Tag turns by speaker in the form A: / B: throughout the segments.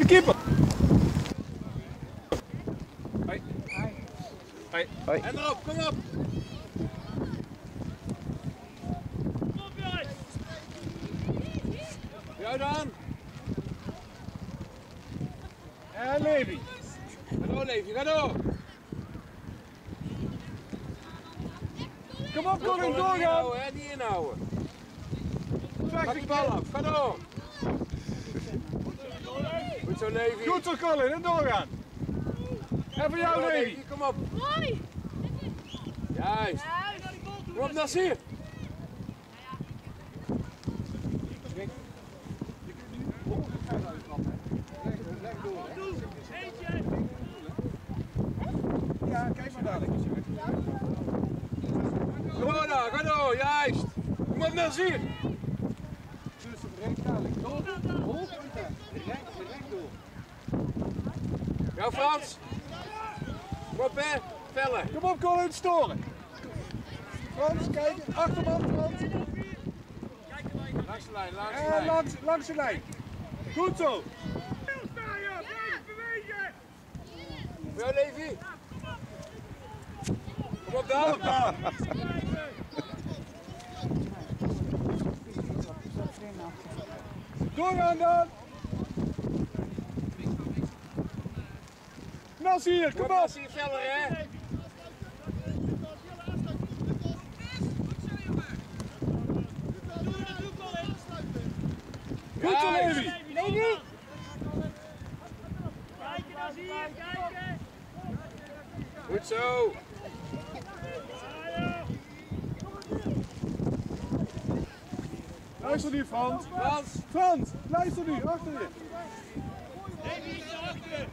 A: keeper.
B: Hoi.
A: Hoi.
B: Hoi. En erop, kom op. Jou dan.
A: En Levi.
B: Ga door, Levi, ga door.
A: Kom op, Colin, doorgaan.
B: Inhouden, hè, niet inhouden. Pak die bal af, ga door. Goed zo, Levi.
A: Goed zo, Colin, en doorgaan. En voor jou, Levi.
B: Kom op. Juist. Kom op, Nasir.
A: Ja, kijk maar dadelijk.
B: Kom op daar, ga door, juist. Kom op, Nasir.
A: Tussen breed dadelijk. Door. Direct door.
B: Ja, Frans. Kom op, hè. Vellen.
A: Kom op, Colin, storen. Frans, kijk. Achterman, Frans.
B: Langs de lijn, langs de lijn.
A: Langs de lijn. Goed zo.
B: Voor jou, Levi. Kom op dan.
A: Doorgaan dan. Nasir, kom op.
B: Nasir Veller, hè.
A: Goed zo, Levi.
C: Levi.
B: Goed zo.
A: Luister nu, Frans.
B: Frans.
A: Frans, luister nu, achter je.
C: Levi is erachter.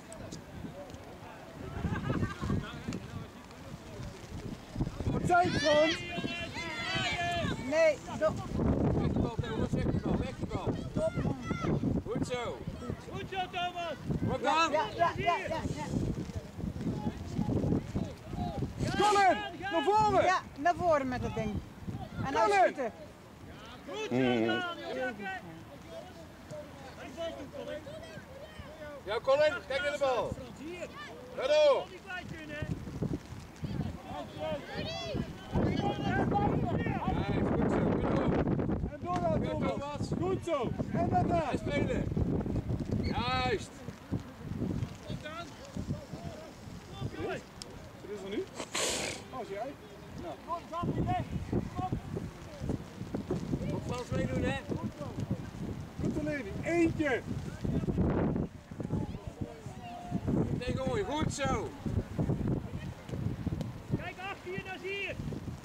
A: Wat zei je, Frans?
C: Nee,
B: Weg die bal, Thomas, weg die bal, weg die bal. Goed zo.
C: goed zo, Thomas.
B: Kom op dan.
C: Ja.
A: Colin, naar voren.
C: Ja, naar voren met dat ding. En nou
A: Colin.
C: schieten.
D: Goed gedaan,
B: Ja, Colin, kijk naar de bal. Ga door.
A: En doorgaan, Thomas. Goed zo. En daarna.
B: En spelen. Juist.
A: Wat is er nu? Als jij. Nou.
B: Op Frans meedoen, hè?
A: Goed zo, Levi. Eentje.
B: Tegen mooi, goed zo.
D: Kijk achter je, Nasir.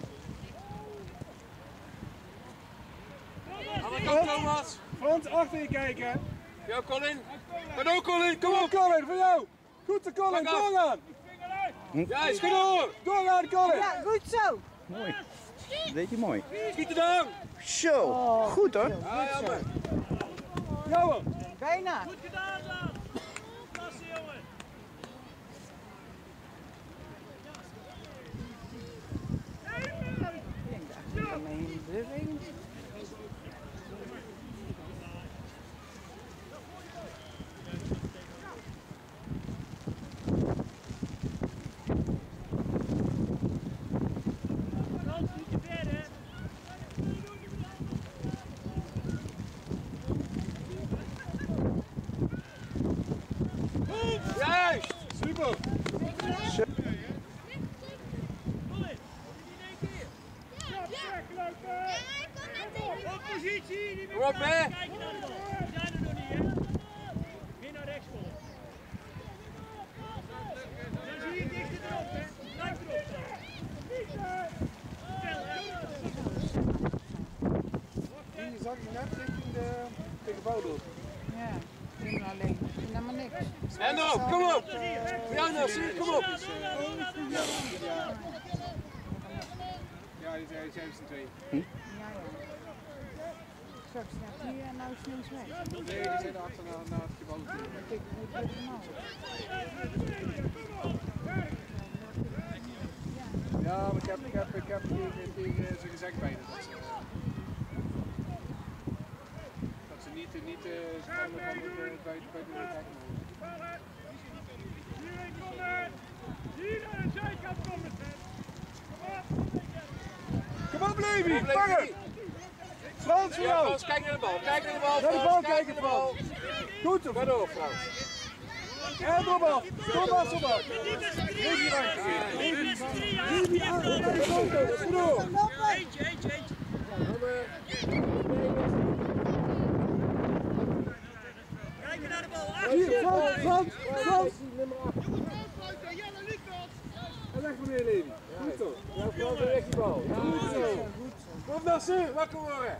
B: Andere kant, Thomas.
A: Frans, achter je kijken.
B: Ja, Colin. Ga door, Colin, kom
A: Kom
B: op.
A: op, Colin, voor jou. Goed zo, Colin,
B: Pak af.
A: doorgaan.
B: Juist, ga door.
A: Doorgaan, Colin.
C: Ja, goed zo.
E: Mooi. Dat deed je mooi.
B: Schiet er dan.
E: Zo, goed hoor.
B: Ja, jammer.
A: Ja hoor.
C: Bijna.
D: Goed gedaan dan. Klasse, jongen.
C: Ik denk dat hij mee in de beweging zit.
D: Frans, niet te ver, hè.
B: Juist.
A: Super.
D: Colin, in één keer. Op positie. Die
B: Kom op, hè.
D: Kijk naar de bal. Die zijn er nog niet, hè. Meer naar rechts volgen. Dan zie je dichter erop, hè. Blijf erop staan. Snel, hè.
A: Die zag je net richting de tegenbouwdoel.
C: Ja, prima alleen. Helemaal niks.
B: En op, kom op. Ja, Nasir, kom op.
A: Ja, die zijn z'n twee.
C: Ja. Straks staat hier en nou is het links weg.
A: Nee, die zijn achter naar het gebouw toe.
C: Kijk, hoe het helemaal.
A: Ja, maar ik heb tegen ze gezegd bijna dat ze niet buiten de Levi, vangen! Frans, voor
B: Ja,
A: jou!
B: Frans, kijk naar de bal. Kijk naar de bal,
A: Naar de
B: Frans.
A: bal
B: Kijk
A: kijken,
B: naar de bal.
A: Goed zo!
B: Ga door, Frans.
A: En Thomas! Thomas, Thomas! Levi, Levi, aan! Goed door!
D: Eentje. Kijk naar de bal.
A: Hier, Frans! En weg meneer Levi. Goed zo!
B: Ja, Frans, weg die bal.
A: Goed zo!
B: Kom Nasser, wakker worden.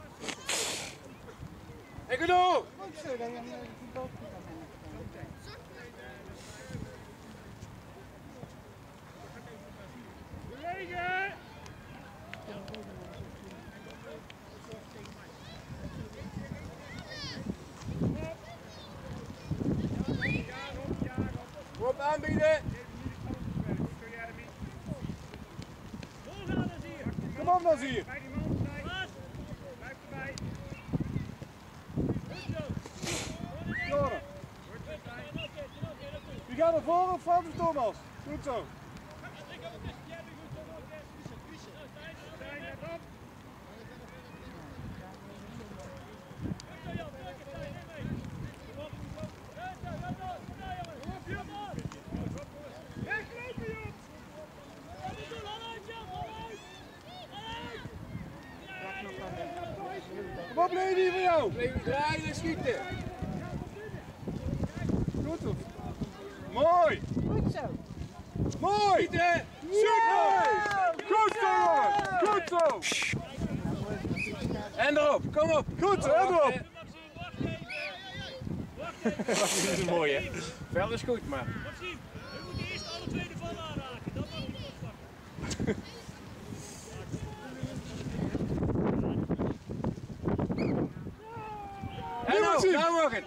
B: En ga door.
C: Goed zo, dat je een voetbal kan hebben.
D: Bewegen.
B: Kom op, aanbieden.
D: Doorgaan is hier.
A: Kom op, Nazir!
D: Bij die man. Blijf erbij. Goed zo.
A: Joren! Wie gaat naar voren, Frans of Thomas? Goed zo! Kom op, Levi, voor jou!
B: Levi, draaien en schieten.
A: Goed zo! Mooi!
C: Goed zo.
A: Mooi!
B: Schieten.
A: Super! Goed zo, jongen! Goed zo!
B: En erop, kom op.
A: Goed zo, en erop!
B: Dat is een mooie, hè? Veld is goed, maar...
D: Maxime, we moeten eerst alle twee de bal aanraken. Dan mag je oppakken.
B: En op,
A: Maxime.
B: nou mag het.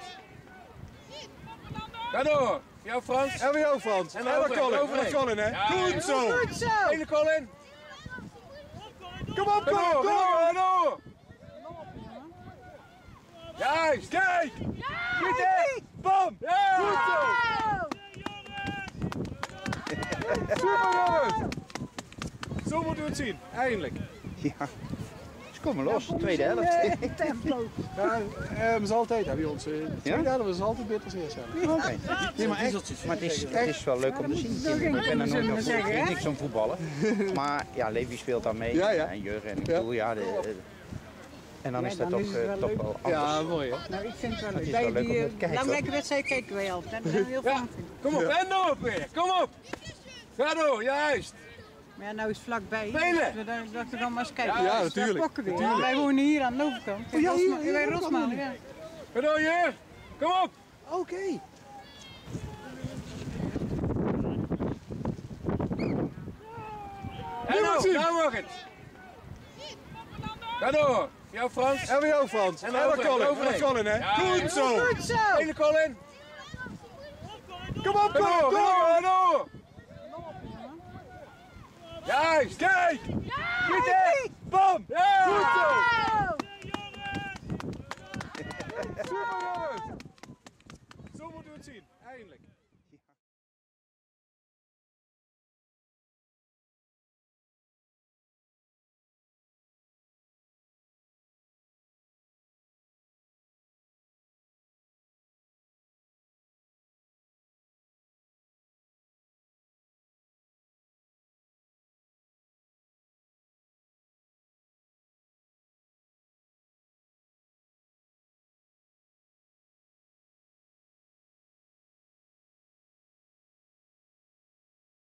B: Ga door. Jou Frans.
A: En voor jou, Frans. En
B: overheen,
A: Colin. En
B: overheen.
A: Colin, hè?
B: Ja,
A: Goed zo!
C: Goed zo.
B: Ene Colin.
A: Kom op,
B: Ga door,
A: kom
B: ga
A: op!
B: door. Juist.
A: Kijk! Schieten! Bam!
B: Ja.
A: Goed zo! Super, jongens! Zo moeten we het zien, eindelijk.
E: Ja. Ze komen los, tweede helft.
C: Tempo.
A: Ja, dat is altijd, hè, bij ons. Tweede helft is altijd beter als eerste helft.
E: Oké. Nee, maar echt, maar het is wel leuk om te zien. Ik ben er nooit van voor, ik vind niks van voetballen. Maar ja, Levi speelt daar mee.
A: Ja, ja.
E: En Jurgen en ik
A: Ja.
E: bedoel, ja. En dan is dat
C: dan
E: toch,
C: is het wel
E: toch
C: leuk.
E: wel anders.
A: Ja, mooi, hè?
C: Nou, ik vind het wel
E: Het
C: leuk.
E: is wel leuk om te kijken,
C: Belangrijke
E: hoor.
C: wedstrijd kijken wij altijd. Daar ben ik heel
B: Ja,
C: van.
B: kom op. En door weer. Kom op. Ga door, juist.
C: Maar ja, nou is het vlakbij.
B: Spelen.
C: Dus dat we dan maar eens kijken.
A: Ja,
C: Dus
A: natuurlijk,
C: daar pokken we.
A: natuurlijk.
C: Wij wonen hier aan de overkant.
A: Oh, ja, hier,
C: Bij
A: hier,
C: Rosmalen, ja.
B: Ga door, Jur. Kom op.
A: Oké.
B: En op,
A: Maxime.
B: nou mag het. Ga door. Jou Frans.
A: En voor jou, Frans. En
B: overheen,
A: Colin.
B: overheen.
A: En Colin, hè?
B: Ja,
A: Goed zo!
C: Goed zo.
B: Ene Colin.
A: Kom op,
B: Ga door,
A: kom
B: ga
A: op!
B: door. Juist.
A: Kijk! Schieten! Bam!
B: Ja.
A: Goed zo!
C: Oh.
A: Super, jongens! Zo moeten we het zien, eindelijk.